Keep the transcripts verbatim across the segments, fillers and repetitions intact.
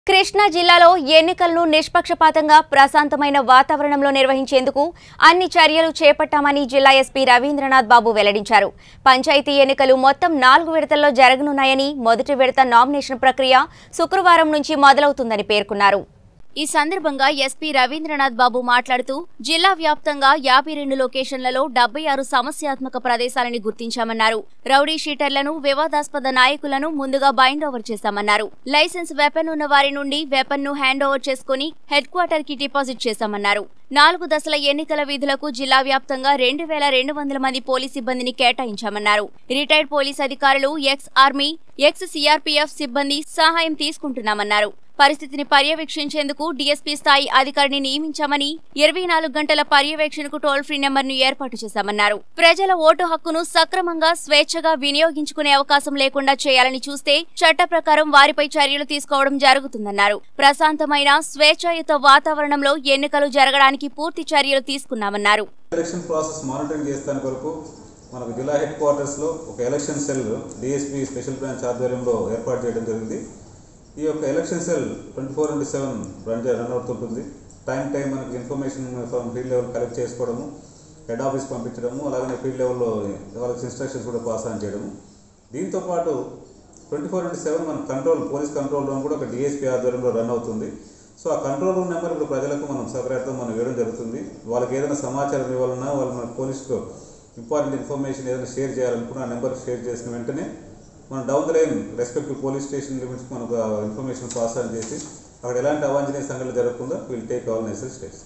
కృష్ణా జిల్లాలో ఎన్నికలను నిష్పక్షపాతంగా ప్రశాంతమైన వాతావరణంలో నిర్వహించేందుకు అన్ని చర్యలు చేపట్టామని జిల్లా ఎస్పీ రవీంద్రనాథ్ బాబు వెల్లడించారు. పంచాయతీ ఎన్నికలు మొత్తం నాలుగు విడతల్లో జరగనున్నాయని, మొదటి విడత నామినేషన్ ప్రక్రియ శుక్రవారం నుంచి మొదలవుతుందని పేర్కొన్నారు. ఈ సందర్భంగా ఎస్పీ రవీంద్రనాథ్ బాబు మాట్లాడుతూ జిల్లా వ్యాప్తంగా యాభై రెండు లొకేషన్లలో డెబ్బై ఆరు సమస్యాత్మక ప్రదేశాలని గుర్తించామన్నారు. రౌడీ షీటర్లను, వివాదాస్పద నాయకులను ముందుగా బైండ్ ఓవర్ చేశామన్నారు. లైసెన్స్ వెపన్ ఉన్న వారి నుండి వెపన్ ను హ్యాండ్ ఓవర్ చేసుకుని హెడ్ క్వార్టర్ కి డిపాజిట్ చేశామన్నారు. నాలుగు దశల ఎన్నికల విధులకు జిల్లా వ్యాప్తంగా రెండు వేల రెండు వందల మంది పోలీస్ సిబ్బందిని కేటాయించామన్నారు. రిటైర్డ్ పోలీస్ అధికారులు, ఎక్స్ ఆర్మీ, ఎక్స్ సీఆర్పీఎఫ్ సిబ్బంది సహాయం తీసుకుంటున్నామన్నారు. పరిస్థితిని పర్యవేక్షించేందుకు డీఎస్పీ స్థాయి అధికారిని నియమించామని, ఇరవై నాలుగు గంటల పర్యవేక్షణకు టోల్ ఫ్రీ నెంబర్ను ఏర్పాటు చేశామన్నారు. ప్రజల ఓటు హక్కును సక్రమంగా, స్వేచ్ఛగా వినియోగించుకునే అవకాశం లేకుండా చేయాలని చూస్తే చట్ట ప్రకారం వారిపై చర్యలు తీసుకోవడం జరుగుతుందన్నారు. ప్రశాంతమైన, స్వేచ్ఛాయుత వాతావరణంలో ఎన్నికలు జరగడానికి పూర్తి చర్యలు తీసుకున్నామన్నారు. ఎలక్షన్ ప్రాసెస్ మానిటరింగ్ చేస్తానికి వరకు మనకు జిల్లా హెడ్ క్వార్టర్స్ లో ఒక election cell DSP special branch ఆధ్వర్యంలో ఏర్పాటు చేయడం జరిగింది. ఈ యొక్క election cell twenty four into seven run run అవుతుంటుంది. టైం టైం మనకి information from field level collect చేసుకోవడము, హెడ్ ఆఫీస్ పంపించడము, అలాగే ఫీల్డ్ లెవెల్లో వాళ్ళకి ఇన్స్ట్రక్షన్స్ కూడా పాస్ ఆన్ చేయడము. దీంతోపాటు ట్వంటీ ఫోర్ ఇంటూ సెవెన్ మన కంట్రోల్ పోలీస్ కంట్రోల్ రూమ్ కూడా ఒక డిఎస్పీ ఆధ్వర్యంలో రన్ అవుతుంది. సో ఆ కంట్రోల్ రూమ్ నెంబర్ ఇప్పుడు ప్రజలకు మనం సౌకర్యార్థం మనం ఇవ్వడం జరుగుతుంది. వాళ్ళకి ఏదైనా సమాచారం ఇవ్వాలన్నా, వాళ్ళు మన పోలీసుకు ఇంపార్టెంట్ ఇన్ఫర్మేషన్ ఏదైనా షేర్ చేయాలనుకున్నా ఆ నెంబర్ షేర్ చేసిన వెంటనే మనం down the line respective police station limits మనకు ఇన్ఫర్మేషన్ పాస్ ఆన్ చేసి అక్కడ ఎలాంటి అవాంఛనీయ సంఘటనలు జరగకుండా will take all necessary steps.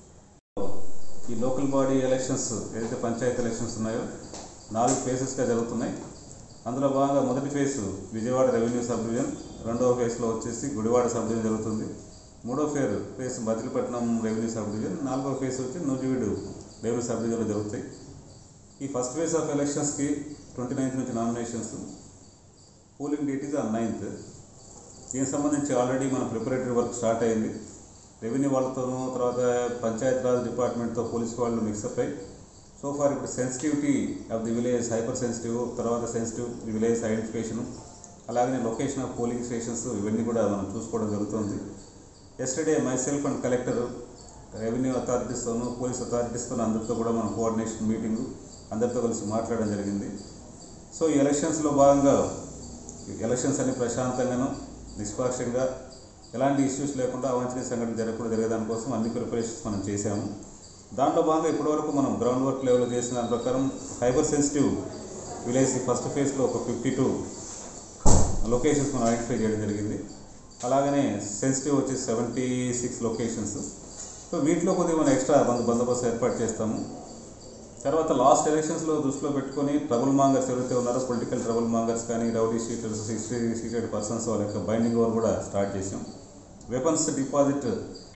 ఈ లోకల్ బాడీ ఎలక్షన్స్ ఏదైతే పంచాయతీ ఎలక్షన్స్ ఉన్నాయో నాలుగు ఫేజెస్గా జరుగుతున్నాయి. అందులో భాగంగా మొదటి phase Vijayawada revenue sub division, రెండవ ఫేజ్లో వచ్చేసి గుడివాడ సబ్ డివిజన్ జరుగుతుంది. మూడో phase phase Machilipatnam revenue sub division, నాలుగో ఫేజ్ వచ్చి నూజివీడు రెవెన్యూ సబ్ డివిజన్లో జరుగుతాయి. ఈ ఫస్ట్ ఫేజ్ ఆఫ్ ఎలక్షన్స్కి ట్వంటీ నైన్త్ నుంచి nominations, polling date is on ninth. దీనికి సంబంధించి ఆల్రెడీ మన ప్రిపరేటరీ వర్క్ స్టార్ట్ అయింది. రెవెన్యూ వాళ్ళతోనూ, తర్వాత పంచాయత్ రాజ్ డిపార్ట్మెంట్తో పోలీస్ వాళ్ళు మిక్సప్ అయ్యి సో ఫార్ ఇప్పుడు sensitivity of the village, hyper sensitive, తర్వాత సెన్సిటివ్ విలేజ్ ఐడెంటిఫికేషను, అలాగే లొకేషన్ ఆఫ్ పోలింగ్ స్టేషన్స్ ఇవన్నీ కూడా మనం చూసుకోవడం జరుగుతుంది. Yesterday myself and collector revenue అథారిటీస్తోనూ, పోలీస్ అథారిటీస్తోనూ అందరితో కూడా మనం కోఆర్డినేషన్ మీటింగు అందరితో కలిసి మాట్లాడడం జరిగింది. సో ఈ ఎలక్షన్స్లో భాగంగా ఎలక్షన్స్ అన్ని ప్రశాంతంగాను, నిష్పాక్షంగా, ఎలాంటి ఇష్యూస్ లేకుండా అవాంఛనీయ సంఘటన జరగకుండా జరిగేదానికోసం అన్ని ప్రిపరేషన్స్ మనం చేశాము. దాంట్లో భాగంగా ఇప్పటివరకు మనం గ్రౌండ్ వర్క్ లెవెల్లో చేసిన దాని ప్రకారం హైపర్ సెన్సిటివ్ విలేజ్ ఫస్ట్ ఫేజ్లో ఒక ఫిఫ్టీ టూ లొకేషన్స్ మనం ఐడెంటిఫై చేయడం జరిగింది. అలాగనే సెన్సిటివ్ వచ్చేసి సెవెంటీ సిక్స్ లొకేషన్స్. సో వీటిలో కొద్దిగా మనం ఎక్స్ట్రా బంద బందోబస్తు ఏర్పాటు చేస్తాము. తర్వాత లాస్ట్ ఎలక్షన్స్లో దృష్టిలో పెట్టుకొని ట్రబుల్ మాంగర్స్ ఎవరైతే ఉన్నారో, పొలిటికల్ ట్రబుల్ మాంగర్స్ కానీ, rowdy sheeters, history sheeted persons వాళ్ళ యొక్క బైండింగ్ ఓవర్ కూడా స్టార్ట్ చేసాం. Weapons deposit